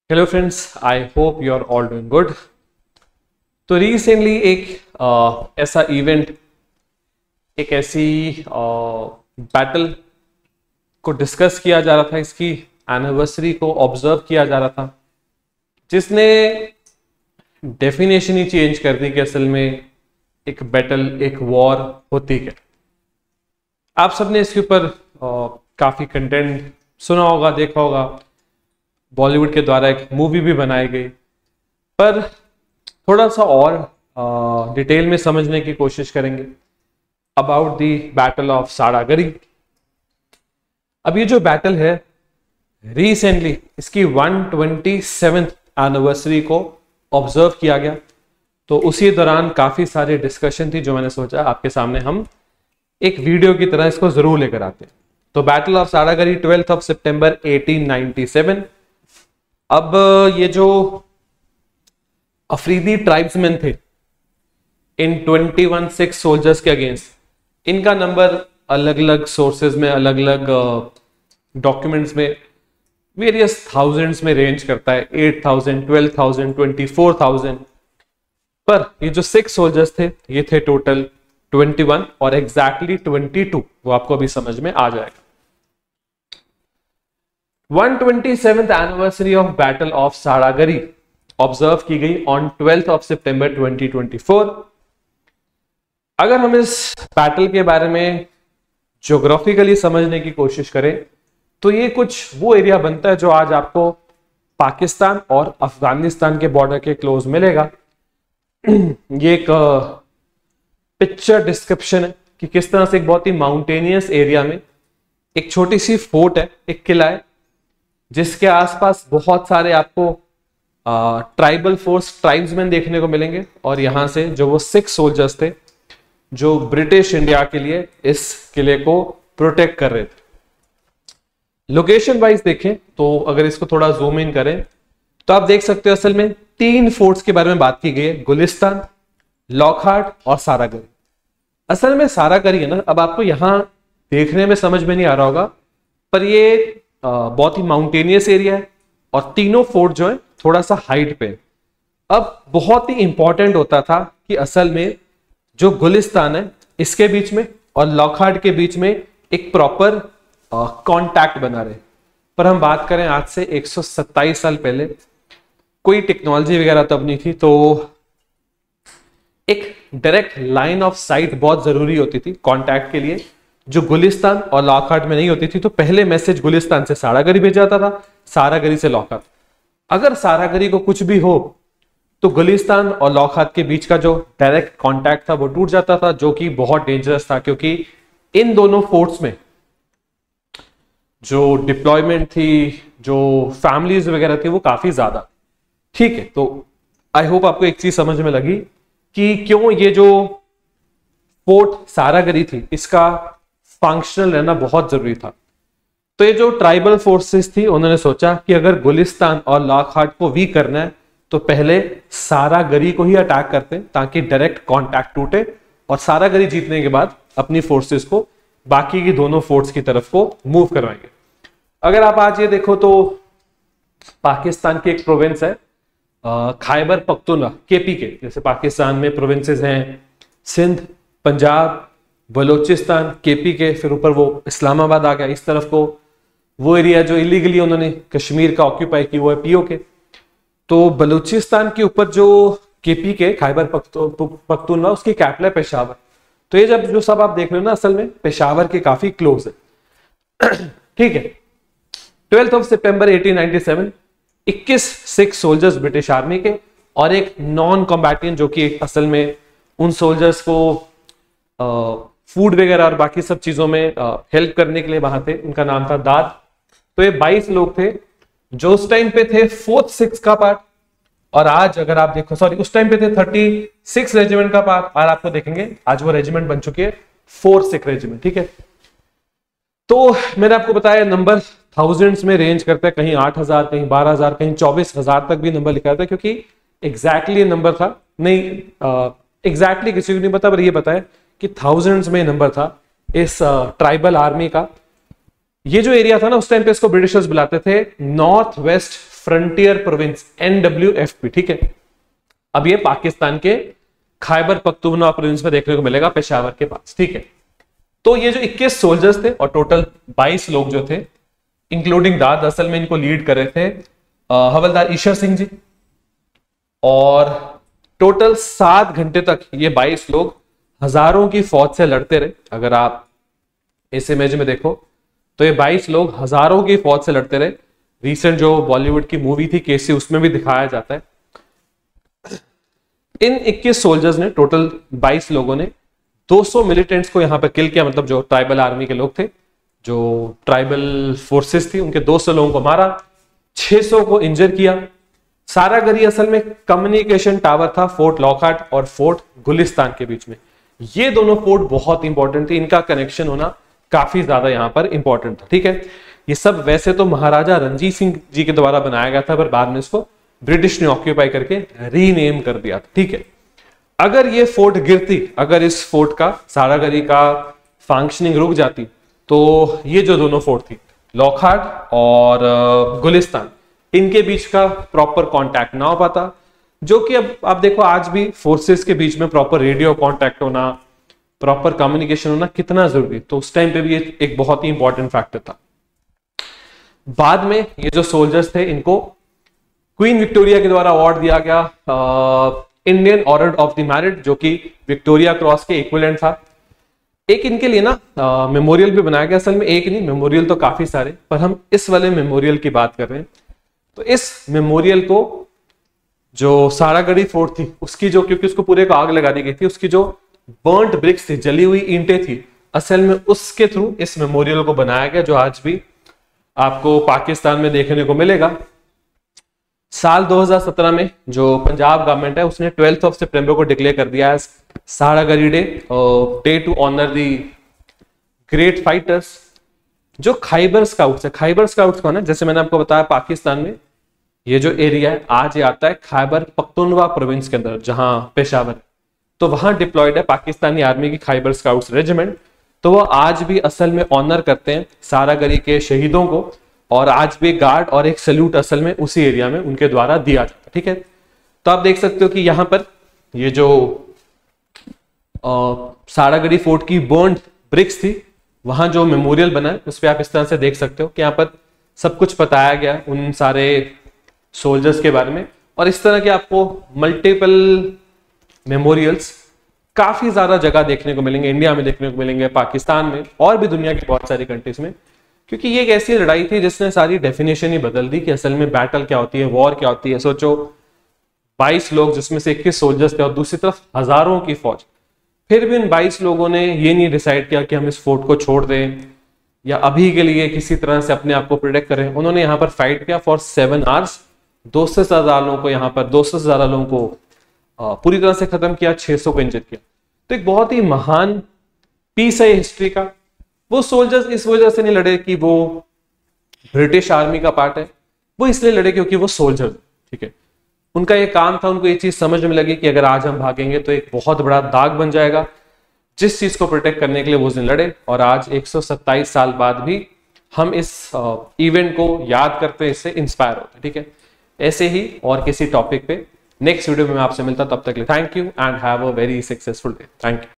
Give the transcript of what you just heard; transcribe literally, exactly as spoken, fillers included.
Hello friends, I hope you are all doing good. तो recently एक आ, ऐसा इवेंट, एक ऐसी बैटल को डिस्कस किया जा रहा था, इसकी एनिवर्सरी को ऑब्जर्व किया जा रहा था, जिसने डेफिनेशन ही चेंज कर दी कि असल में एक बैटल, एक वॉर होती है। आप सबने इसके ऊपर काफी कंटेंट सुना होगा, देखा होगा। बॉलीवुड के द्वारा एक मूवी भी बनाई गई, पर थोड़ा सा और डिटेल में समझने की कोशिश करेंगे about the battle of Saragarhi. अब ये जो बैटल है, रिसेंटली इसकी वन ट्वेंटी सेवेंथ एनिवर्सरी को ऑब्जर्व किया गया। तो उसी दौरान काफी सारी डिस्कशन थी, जो मैंने सोचा आपके सामने हम एक वीडियो की तरह इसको जरूर लेकर आते हैं। तो battle of Saragarhi twelfth of September eighteen ninety seven. अब ये जो अफरीदी ट्राइब्समैन थे इन ट्वेंटी वन सिख सोल्जर्स के अगेंस्ट, इनका नंबर अलग अलग सोर्सेज में, अलग अलग डॉक्यूमेंट्स में वेरियस थाउजेंड्स में रेंज करता है। Eight thousand, twelve thousand, twenty four thousand. पर ये जो सिख सोल्जर्स थे, ये थे टोटल ट्वेंटी वन और एग्जैक्टली ट्वेंटी टू, वो आपको अभी समझ में आ जाएगा। One twenty seventh anniversary of battle of Saragarhi observe की गई on twelfth of September twenty twenty four. अगर हम इस बैटल के बारे में ज्योग्राफिकली समझने की कोशिश करें, तो ये कुछ वो एरिया बनता है जो आज आपको पाकिस्तान और अफगानिस्तान के बॉर्डर के क्लोज मिलेगा। ये एक पिक्चर डिस्क्रिप्शन है कि किस तरह से एक बहुत ही माउंटेनियस एरिया में एक छोटी सी फोर्ट है, एक किला है, जिसके आसपास बहुत सारे आपको ट्राइबल फोर्स, ट्राइब्समैन देखने को मिलेंगे। और यहां से जो वो सिख सोल्जर्स थे, जो ब्रिटिश इंडिया के लिए इस किले को प्रोटेक्ट कर रहे थे। लोकेशन वाइज देखें तो अगर इसको थोड़ा जूम इन करें तो आप देख सकते हो असल में तीन फोर्ट्स के बारे में बात की गई है, गुलिस्तान, लॉकहार्ट और सारागरी। असल में सारागरी है ना, अब आपको यहां देखने में समझ में नहीं आ रहा होगा, पर ये बहुत ही माउंटेनियस एरिया है और तीनों फोर्ट जो है थोड़ा सा हाइट पे। अब बहुत ही इंपॉर्टेंट होता था कि असल में जो गुलिस्तान है इसके बीच में और लॉकहार्ट के बीच में एक प्रॉपर कांटेक्ट बना रहे। पर हम बात करें आज से एक सौ सत्ताईस साल पहले, कोई टेक्नोलॉजी वगैरह तब नहीं थी, तो एक डायरेक्ट लाइन ऑफ साइट बहुत जरूरी होती थी कांटेक्ट के लिए, जो गुलिस्तान और लॉकहार्ट में नहीं होती थी। तो पहले मैसेज गुलिस्तान से सारागरी भेजा जाता था, सारागरी से लॉकहार्ट। अगर सारागरी को कुछ भी हो तो गुलिस्तान और लॉकहार्ट के बीच का जो डायरेक्ट कांटेक्ट था वो टूट जाता था, जो कि बहुत डेंजरस था, क्योंकि इन दोनों फोर्ट्स में जो डिप्लॉयमेंट थी, जो फैमिलीज वगैरह थी, वो काफी ज्यादा। ठीक है, तो आई होप आपको एक चीज समझ में लगी कि क्यों ये जो फोर्ट सारागरी थी, इसका फंक्शनल रहना बहुत जरूरी था। तो ये जो ट्राइबल फोर्सेस थी, उन्होंने सोचा कि अगर गुलिस्तान और लॉकहार्ट को वीक करना है तो पहले सारागरी को ही अटैक करते हैं, ताकि डायरेक्ट कांटेक्ट टूटे और सारागरी जीतने के बाद अपनी फोर्सेस को बाकी की दोनों फोर्ट्स की तरफ को मूव करवाएंगे। अगर आप आज ये देखो तो पाकिस्तान की एक प्रोविंस है खैबर पख्तूनख्वा, केपी के, जैसे पाकिस्तान में प्रोविंसेस हैं सिंध, पंजाब, बलोचिस्तान, केपी के, फिर ऊपर वो इस्लामाबाद आ गया इस तरफ को। वो एरिया जो इलीगली उन्होंने कश्मीर का ऑक्यूपाई की, वो है पीओ के। तो बलूचिस्तान के ऊपर जो केपी के, खैबर पख्तूनख्वा, उसकी कैपिटल है पेशावर। तो ये जब जो सब आप देख रहे हो ना, असल में पेशावर के काफी क्लोज है। ठीक है, twelfth of September eighteen ninety seven, इक्कीस सिख सोल्जर्स ब्रिटिश आर्मी के और एक नॉन कॉम्बैटियन, जो कि असल में उन सोल्जर्स को फूड वगैरह और बाकी सब चीजों में हेल्प करने के लिए वहां थे, उनका नाम था दाद। तो ये बाईस लोग थे जो उस टाइम पे थे फोर्थ सिक्स का पार्ट, और आज अगर आप देखो, सॉरी उस टाइम पे थे थर्टी सिक्स रेजिमेंट का पार्ट, और आपको देखेंगे आज वो रेजिमेंट बन चुकी है फोर्थ सिख रेजिमेंट। ठीक है, तो मैंने आपको बताया नंबर थाउजेंड्स में रेंज करता है, कहीं आठ हजार, कहीं बारह हजार, कहीं चौबीस हजार तक भी नंबर लिखा था, क्योंकि एग्जैक्टली नंबर था नहीं, एग्जैक्टली किसी को नहीं पता, पर ये पता है कि थाउजेंड्स में नंबर था इस ट्राइबल आर्मी का। ये जो एरिया था ना, उस टाइम पे इसको ब्रिटिशर्स बुलाते थे North West Frontier Province, N W F P, ठीक है। अब ये पाकिस्तान के खैबर पख्तूनख्वा प्रोविंस में देखने को मिलेगा, पेशावर के पास, ठीक है। तो ये जो इक्कीस सोल्जर्स थे और टोटल बाईस लोग जो थे इंक्लूडिंग दाद, असल में इनको लीड कर रहे थे हवलदार ईश्वर सिंह जी, और टोटल सात घंटे तक ये बाईस लोग हजारों की फौज से लड़ते रहे। अगर आप इस इमेज में देखो तो ये बाईस लोग हजारों की फौज से लड़ते रहे। रिसेंट जो बॉलीवुड की मूवी थी केसी, उसमें भी दिखाया जाता है। इन इक्कीस सोल्जर्स ने, टोटल बाईस लोगों ने दो सौ मिलिटेंट्स को यहां पर किल किया, मतलब जो ट्राइबल आर्मी के लोग थे, जो ट्राइबल फोर्सेस थी, उनके दो सौ लोगों को मारा, छह सौ को इंजर किया। सारागरी असल में कम्युनिकेशन टावर था फोर्ट लॉकहार्ट और फोर्ट गुलिस्तान के बीच में। ये दोनों फोर्ट बहुत इंपॉर्टेंट थे, इनका कनेक्शन होना काफी ज्यादा यहां पर इंपॉर्टेंट था, ठीक है। ये सब वैसे तो महाराजा रणजीत सिंह जी के द्वारा बनाया गया था, पर बाद में इसको ब्रिटिश ने ऑक्यूपाई करके रीनेम कर दिया था, ठीक है। अगर ये फोर्ट गिरती, अगर इस फोर्ट का, सारागरी का फंक्शनिंग रुक जाती, तो ये जो दोनों फोर्ट थी लॉकहार्ट और गुलिस्तान, इनके बीच का प्रॉपर कांटेक्ट ना हो पाता, जो कि अब आप देखो आज भी फोर्सेस के बीच में प्रॉपर रेडियो कांटेक्ट होना, प्रॉपर कम्युनिकेशन होना कितना जरूरी, तो उस टाइम पे भी ये एक बहुत ही इंपॉर्टेंट फैक्टर था। बाद में ये जो सोल्जर्स थे इनको क्वीन विक्टोरिया के द्वारा अवार्ड दिया गया Indian Order of the Merit, जो कि विक्टोरिया क्रॉस के इक्विवेलेंट था। एक इनके लिए ना मेमोरियल भी बनाया गया, असल में एक नहीं, मेमोरियल तो काफी सारे, पर हम इस वाले मेमोरियल की बात कर रहे हैं। तो इस मेमोरियल को जो सारागढ़ी फोर्ट थी उसकी जो, क्योंकि उसको पूरे को आग लगा दी गई थी, उसकी जो बर्न्ट ब्रिक्स थी, जली हुई ईंटें थी, असल में उसके थ्रू इस मेमोरियल को बनाया गया, जो आज भी आपको पाकिस्तान में देखने को मिलेगा। साल दो हज़ार सत्रह में जो पंजाब गवर्नमेंट है उसने ट्वेल्थ ऑफ सितंबर को डिक्लेयर कर दिया है Saragarhi day, day to honour the great fighters. जो खैबर स्काउट्स है, खैबर स्काउट्स कौन है? जैसे मैंने आपको बताया पाकिस्तान में ये जो एरिया है आज ये आता है खैबर पख्तूनख्वा प्रोविंस के अंदर, जहां पेशावर, तो वहां डिप्लॉयड है पाकिस्तानी आर्मी की खैबर स्काउट्स रेजिमेंट। तो वो आज भी असल में ऑनर करते हैं सारागढ़ी के शहीदों को, और आज भी गार्ड और एक सैल्यूट असल में उसी एरिया में उनके द्वारा दिया जाता है, ठीक है। तो आप देख सकते हो कि यहाँ पर ये जो सारागढ़ी फोर्ट की बर्न्ड ब्रिक्स थी, वहां जो मेमोरियल बना है उस पर आप इस तरह से देख सकते हो कि यहाँ पर सब कुछ बताया गया उन सारे सोल्जर्स के बारे में। और इस तरह के आपको मल्टीपल मेमोरियल्स काफी ज्यादा जगह देखने को मिलेंगे, इंडिया में देखने को मिलेंगे, पाकिस्तान में, और भी दुनिया की बहुत सारी कंट्रीज में, क्योंकि ये एक ऐसी लड़ाई थी जिसने सारी डेफिनेशन ही बदल दी कि असल में बैटल क्या होती है, वॉर क्या होती है। सोचो बाईस लोग जिसमें से इक्कीस सोल्जर्स थे और दूसरी तरफ हजारों की फौज, फिर भी इन बाईस लोगों ने ये नहीं डिसाइड किया कि हम इस फोर्ट को छोड़ दें या अभी के लिए किसी तरह से अपने आप को प्रोटेक्ट करें। उन्होंने यहाँ पर फाइट किया फॉर सेवन आवर्स, दो सौ से ज्यादा लोगों को यहाँ पर दो सौ से ज्यादा लोगों को पूरी तरह से खत्म किया, छह सौ को इंजर किया। तो एक बहुत ही महान पीस है हिस्ट्री का। वो सोल्जर्स इस वजह से नहीं लड़े कि वो ब्रिटिश आर्मी का पार्ट है, वो इसलिए लड़े क्योंकि वो सोल्जर, ठीक है। उनका ये काम था, उनको ये चीज समझ में लगी कि अगर आज हम भागेंगे तो एक बहुत बड़ा दाग बन जाएगा, जिस चीज को प्रोटेक्ट करने के लिए वो उस दिन लड़े। और आज एक सौ सत्ताईस साल बाद भी हम इस इवेंट को याद करते हैं, इससे इंस्पायर होते हैं, ठीक है। ऐसे ही और किसी टॉपिक पे नेक्स्ट वीडियो में मैं आपसे मिलता, तब तक के लिए thank you and have a very successful day. Thank you.